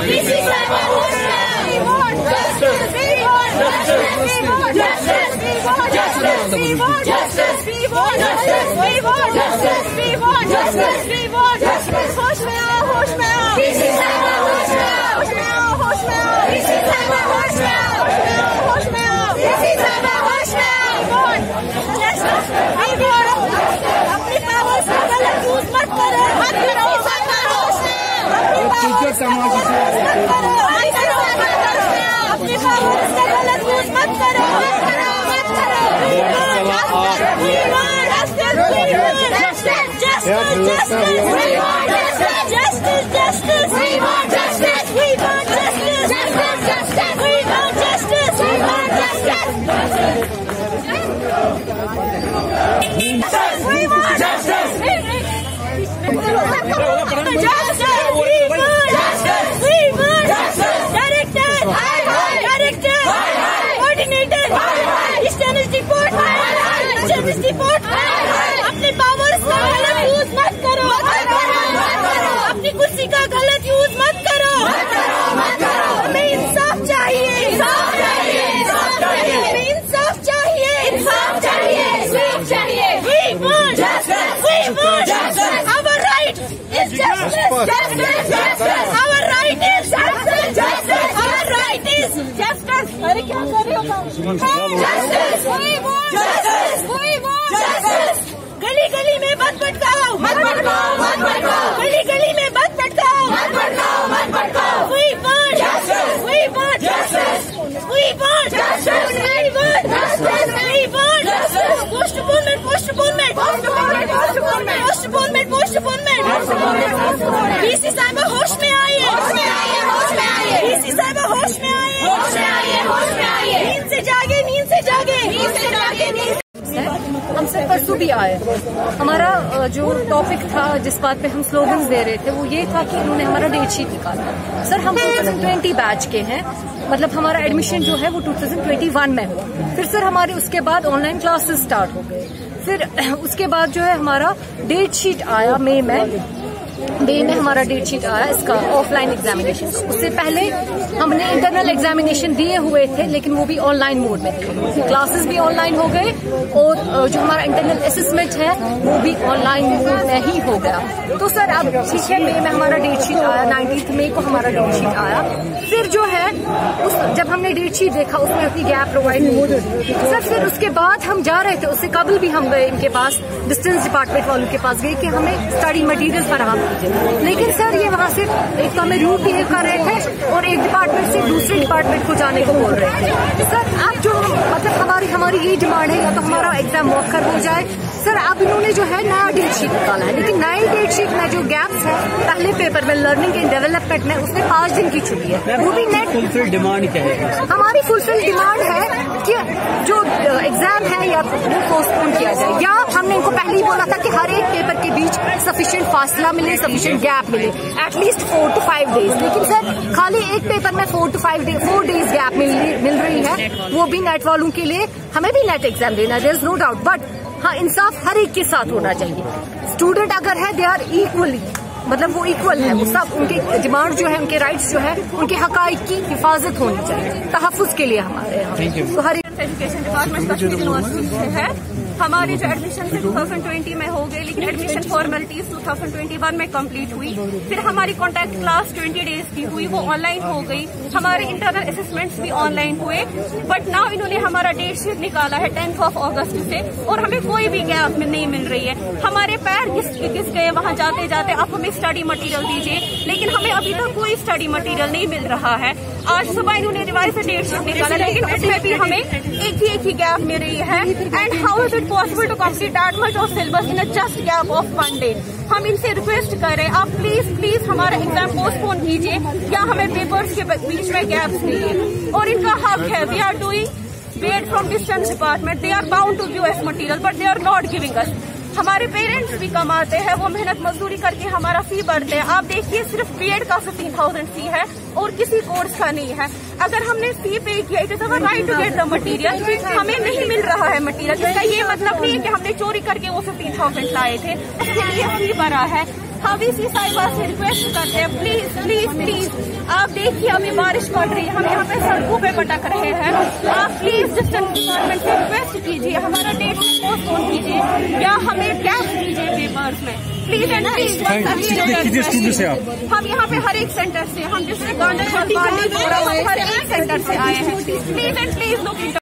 अपने पावर्स का गलत यूज मत करो, अपनी कुर्सी का गलत यूज मत करो। हमें इंसाफ चाहिए, इंसाफ चाहिए, हमें इंसाफ चाहिए, इंसाफ चाहिए, इंसाफ चाहिए। We want justice, we want justice. Our right is justice, justice, justice. Our right is justice, justice. Our right is justice. अरे क्या कर रहे हो? Justice, we want justice, we want justice. गली गली में मत भटकाओ, मत भटकाओ, मत भटकाओ। गली गली में मत भटकाओ, मत भटकाओ, मत भटकाओ। We want justice, we want justice, we want justice, we want justice, we want justice. Postponement, postponement, postponement, postponement, postponement, postponement, postponement. DC साहब होश में आइए, होश में आइए, होश में आइए। डीसी साहब होश में आइए, होश में आइए, होश में आइए। नींद से जागे, नींद से जागे, नींद से जागे, नींद। हम सर परसों भी आए। हमारा जो टॉपिक था, जिस बात पे हम स्लोगन्स दे रहे थे, वो ये था कि इन्होंने हमारा डेट शीट निकाला। सर हम 2020 बैच के हैं, मतलब हमारा एडमिशन जो है वो 2021 में हुआ। फिर सर हमारे उसके बाद ऑनलाइन क्लासेस स्टार्ट हो गए। फिर उसके बाद जो है हमारा डेट शीट आया मई में हमारा डेट शीट आया इसका ऑफलाइन एग्जामिनेशन। उससे पहले हमने इंटरनल एग्जामिनेशन दिए हुए थे, लेकिन वो भी ऑनलाइन मोड में थे। क्लासेस भी ऑनलाइन हो गए और जो हमारा इंटरनल असेसमेंट है वो भी ऑनलाइन मोड में ही हो गया। तो सर अब ठीक है, मई में हमारा डेट शीट आया, 19 मई को हमारा डेट शीट आया। फिर जो है जब हमने डेट शीट देखा उसमें अपनी गैप प्रोवाइड नहीं हुई सर। फिर उसके बाद हम जा रहे थे, उससे कबल भी हम गए इनके पास, डिस्टेंस डिपार्टमेंट वालों के पास गए कि हमें स्टडी मटेरियल फराहम कीजिए। लेकिन सर ये वहाँ से एक तो हमें रूट बिहेव कर रहे थे और एक डिपार्टमेंट से दूसरे डिपार्टमेंट को जाने को बोल रहे थे। सर अब जो मतलब हमारी ये डिमांड है, या तो हमारा एग्जाम मौखर हो जाए। सर अब इन्होंने जो है नया डेट शीट निकाला है, लेकिन नई डेट शीट में जो गैप्स है पहले पेपर में लर्निंग एंड डेवलपमेंट में, उसमें 5 दिन की छुट्टी है, वो भी नेट। फुलफिल डिमांड क्या है? हमारी फुलफिल डिमांड है कि जो एग्जाम है या वो पोस्टपोन किया जाए, या हमने इनको पहले ही बोला था कि हर एक पेपर के बीच सफिशिएंट फासला मिले, सफिशिएंट गैप मिले, एटलीस्ट 4 to 5 डेज। लेकिन सर खाली एक पेपर में 4 डेज गैप मिल रही है, वो भी नेट वालों के लिए। हमें भी नेट एग्जाम देना है, there is no doubt, but हाँ इंसाफ हर एक के साथ होना चाहिए। स्टूडेंट अगर है दे आर इक्वली, मतलब वो इक्वल है, वो सब उनके डिमांड जो है, उनके राइट्स जो है, उनके हकाइक की हिफाजत होनी चाहिए, तहफ़्फ़ुज़ के लिए हमारे यहाँ। तो हर एजुकेशन डिपार्टमेंट कश्मीर यूनिवर्सिटी से है। हमारी जो एडमिशन 2020 में हो गई, लेकिन एडमिशन फॉर्मेलिटीज 2021 में कंप्लीट हुई। फिर हमारी कॉन्टैक्ट क्लास 20 डेज की हुई, वो ऑनलाइन हो गई। हमारे इंटरनल असेसमेंट्स भी ऑनलाइन हुए, बट नाउ इन्होंने हमारा डेट शीट निकाला है 10 अगस्त से, और हमें कोई भी गैप नहीं मिल रही है। हमारे पैर घिस गए वहाँ जाते जाते। आप हमें स्टडी मटेरियल दीजिए, लेकिन हमें अभी तक कोई स्टडी मटेरियल नहीं मिल रहा है। आज सुबह इन्होंने रिवाइज डेट शीट निकाला, लेकिन उसमें भी हमें एक ही गैप मिल रही है। And how is it possible to complete that much of syllabus in a just gap of 1 day? हम इनसे रिक्वेस्ट कर रहे हैं, आप प्लीज हमारा एग्जाम पोस्टपोन कीजिए, या हमें पेपर्स के बीच में गैप्स दीजिए। और इनका हक है, we are doing paid from distance department, they are bound to give us material, but they are not giving us. हमारे पेरेंट्स भी कमाते हैं, वो मेहनत मजदूरी करके हमारा फी भरते हैं। आप देखिए सिर्फ बीएड का 15,000 फी है और किसी कोर्स का नहीं है। अगर हमने फी पे किया, it is our right to get the material, हमें नहीं मिल रहा है मटेरियल। इसका ये मतलब नहीं है कि हमने चोरी करके वो 15,000 लाए थे, उसके लिए फी भरा है। हम इसी साहिबा से रिक्वेस्ट करते हैं, प्लीज प्लीज प्लीज आप देखिए अभी बारिश पड़ रही है, हम यहाँ पे सड़कों पे भटक रहे हैं। आप प्लीज डिस्टेंस डिपार्टमेंट से रिक्वेस्ट कीजिए, हमारा डेट पोस्टपोन कीजिए या हमें गैप दीजिए पेपर्स में, प्लीज एंड प्लीज। हम यहाँ पे हर एक सेंटर से, हम डिस्ट्रिक्ट गांधीनगर हर एक सेंटर से आए हैं, प्लीज एंड प्लीज लोग